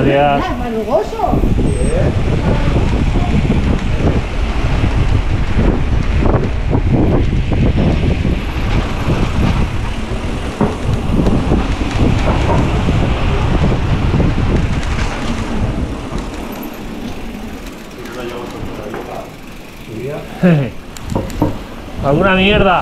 días. Manugoso. Alguna mierda.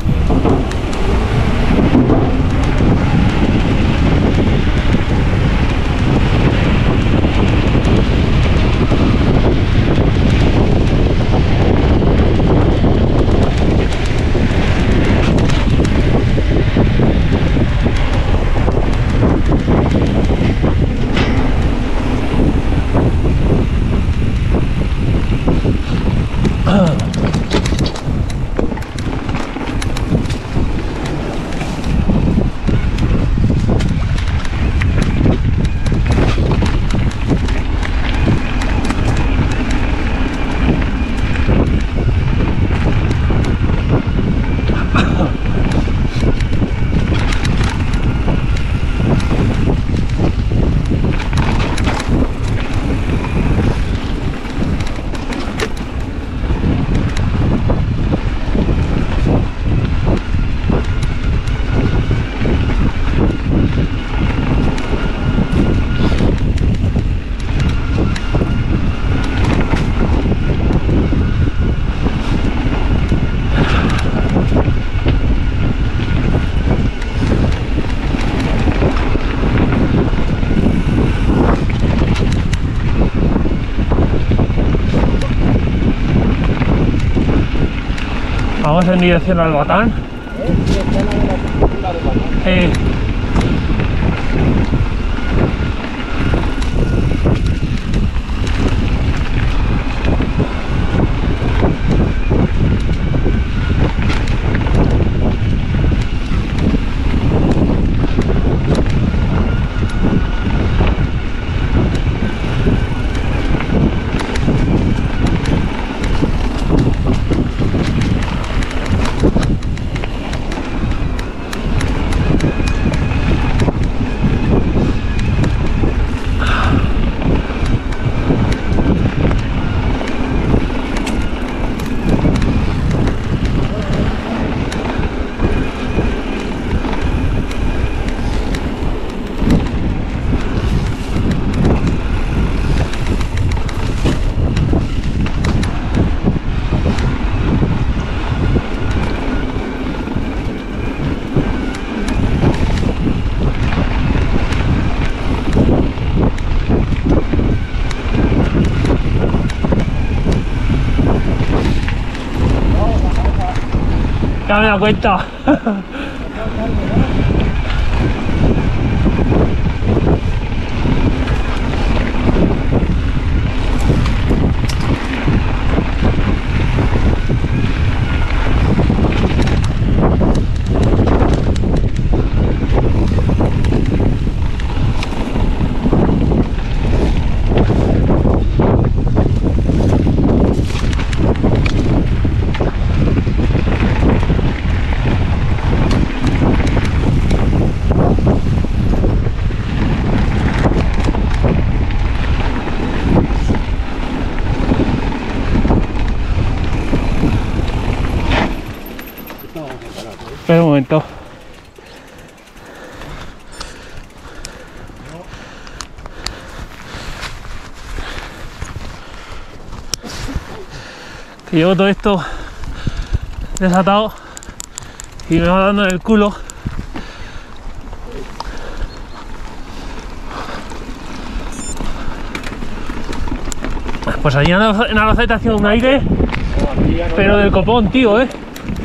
Vamos en dirección al Batán. Ya me he dado cuenta. Espera un momento. Que llevo todo esto desatado y me va dando en el culo. Pues allí en Albacete ha sido un aire, pero del copón, tío, ¿eh?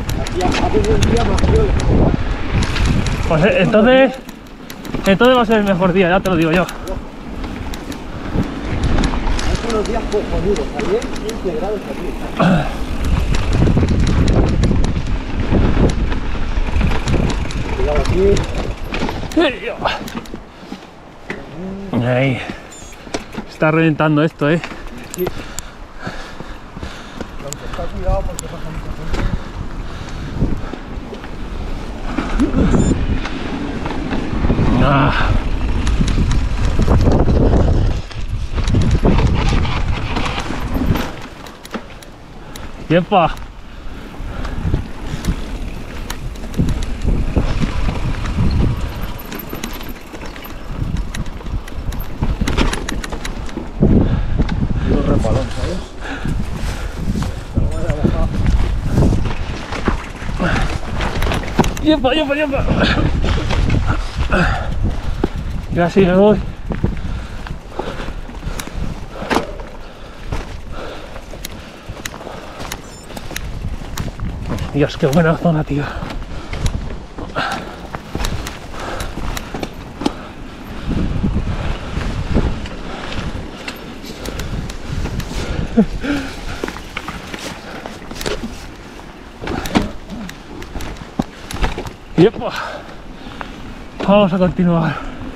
Pues entonces va a ser el mejor día, ya te lo digo yo. Hay unos días cojonudos, ayer 15 grados aquí. Cuidado aquí. Ahí. Está reventando esto, ¿eh? Sí. Aunque está cuidado porque pasa mucha gente. Ah. ¡Yepa! Un repalón, ¿sabes? ¡Yepa, yepa, yepa! Y así me voy. Dios, qué buena zona, tío. Yepa. Vamos a continuar.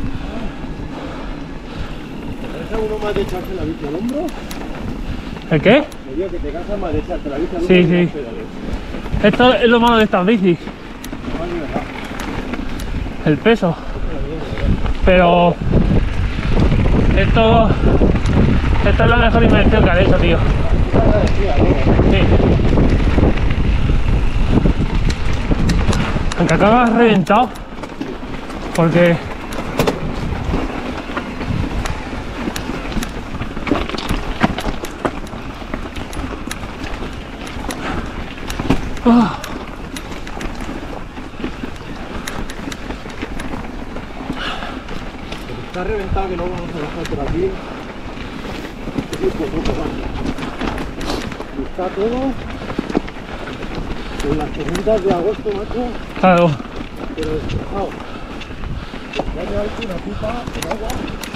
¿Te cansa uno más de echarse la bici al hombro? ¿El qué? Me digo que te cansas más de echarte la bici al hombro. Sí, que sí. los pedales. Esto es lo malo de estas bicis, No hay libertad. el peso. Pero esto es la mejor invención que han hecho, tío. Sí. Aunque acabas reventado, porque Está reventado que no vamos a dejar por aquí. Y está todo en las tormentas de agosto, macho, claro, pero destrozado. Ya me ha hecho una pipa en agua.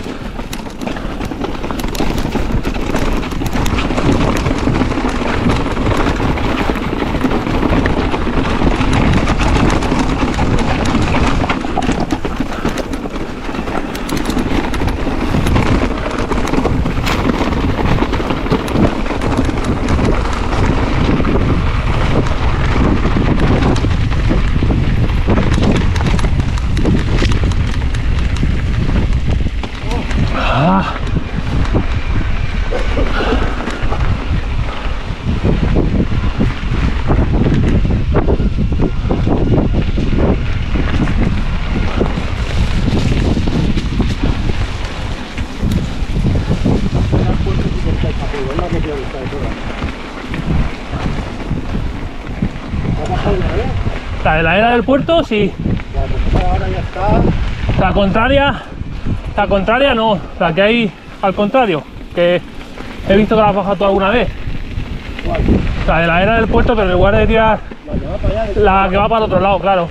la de la era del puerto, sí. Ahora ya está. La contraria no, la que hay al contrario, que he visto que la has bajado tú alguna vez. ¿Cuál? La de la era del puerto, pero en lugar de tirar La que va para allá. la que va para el otro lado, claro.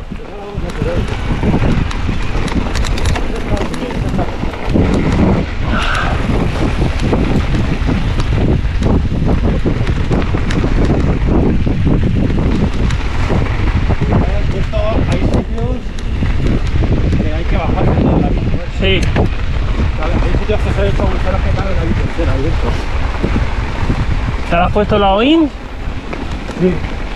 Hay sitios que hay que bajarse toda la bici. Sí, Hay sitios que se han hecho agujeros que caben la bici entera ahí dentro. ¿te la has puesto la OIN? Sí.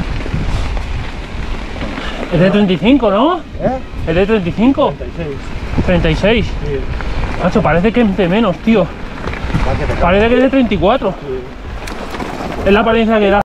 Es de 35, ¿no? ¿Eh? Es de 35, 36. 36. Sí. Macho, parece que es de menos, tío. Va que te Parece que es de 34. Sí. Es la apariencia que da.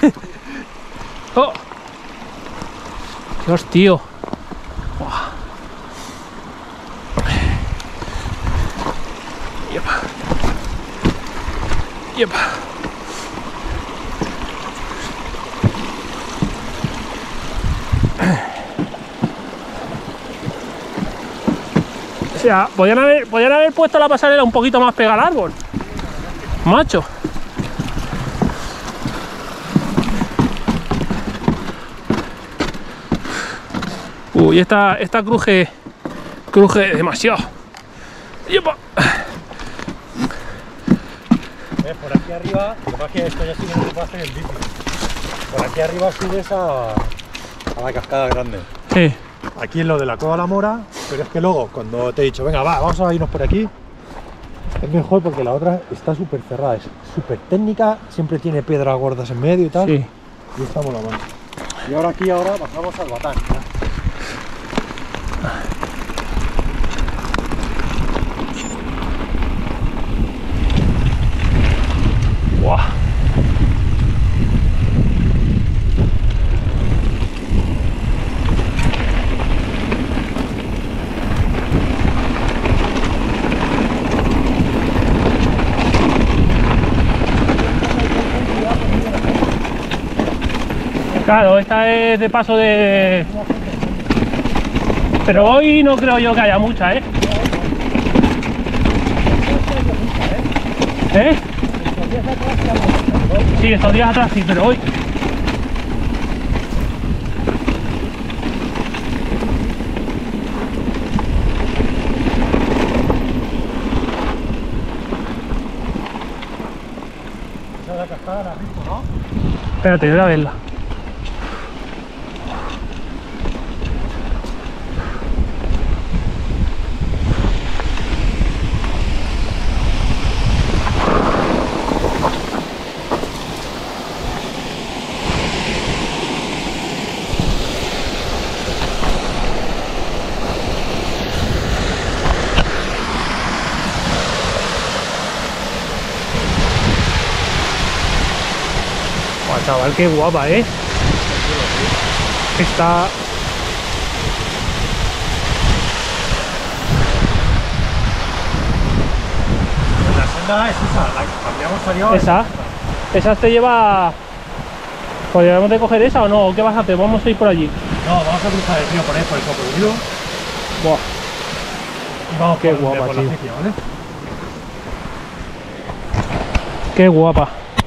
¡Oh! Dios, tío. Buah. Yepa. Yepa. O sea, podían haber puesto la pasarela un poquito más pegada al árbol. Macho. Uy, esta cruje demasiado. ¡Yepa! Por aquí arriba, lo que pasa es que esto ya sí que no se puede hacer en bici. Por aquí arriba subes a la cascada grande. Sí. Aquí es lo de la Cueva de la Mora, pero es que luego cuando te he dicho, venga, va, vamos a irnos por aquí, es mejor porque la otra está súper cerrada, es súper técnica, siempre tiene piedras gordas en medio y tal. Sí. Y estamos la mano. Y ahora aquí, bajamos al Batán. ¡Buah! Claro, esta es de paso de... Pero hoy no creo yo que haya mucha, ¿eh? ¿Eh? Sí, estos días atrás sí, pero hoy... Esa es la cascada, la has visto, ¿no? Espérate, voy a verla. Buah, chaval, qué guapa, ¿eh? Está... La senda es esa, la que habíamos salido. Esa te lleva... ¿Podríamos de coger esa o no? ¿O qué vas a hacer? Vamos a ir por allí. No, vamos a cruzar el río por ahí, por el cocodrilo. Buah, Y vamos qué por guapa, la tío. sitio, ¿vale? qué guapa.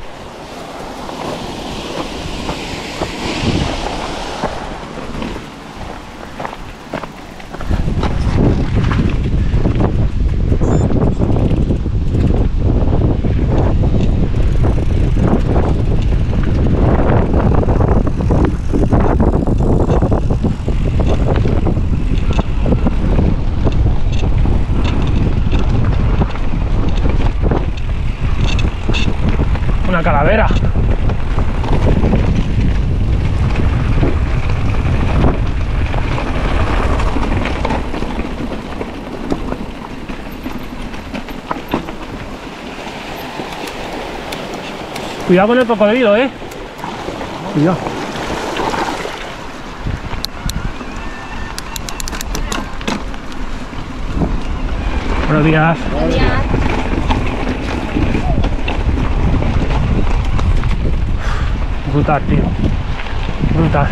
Una calavera. Cuidado con el cocodrilo, Cuidado. Buenos días. Buenos días. Brutal, tío. Brutal.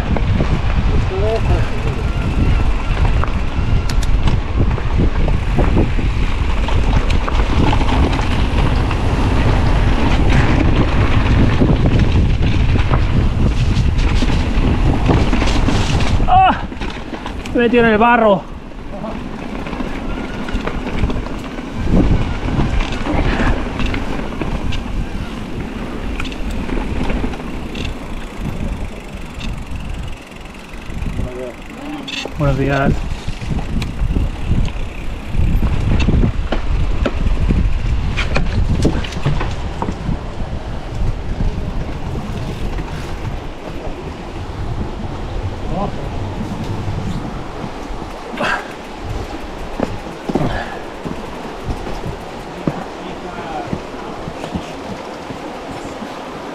¡Ah! Me metí en el barro. Buenos días.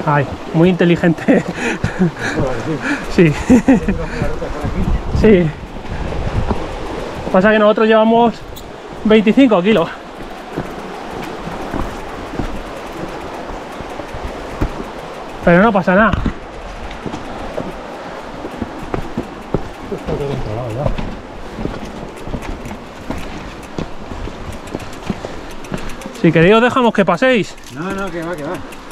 Ay, muy inteligente. Sí. Sí. Pasa que nosotros llevamos 25 kilos. Pero no pasa nada. Está todo controlado ya. Si queréis os dejamos que paséis. No, no, que va, que va.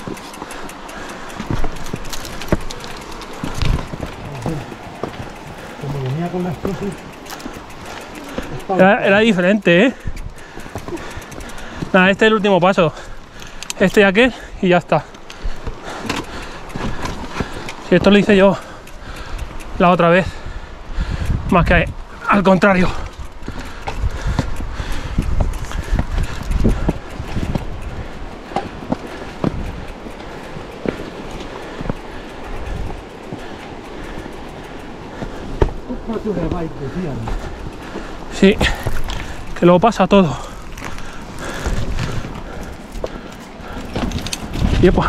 Como venía con las cosas. Era diferente, ¿eh? Nada, este es el último paso. Este y aquel y ya está. Si esto lo hice yo la otra vez, más que al contrario. Sí, que luego pasa todo. Yepa.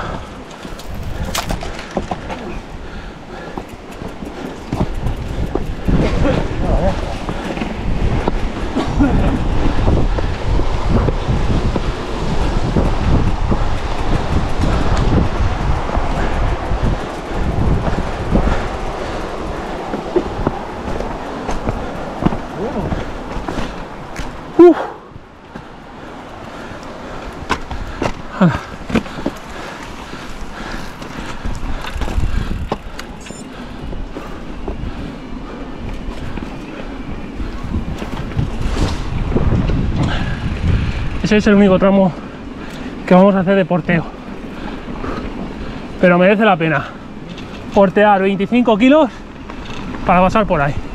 Ese es el único tramo que vamos a hacer de porteo, pero merece la pena portear 25 kilos para pasar por ahí.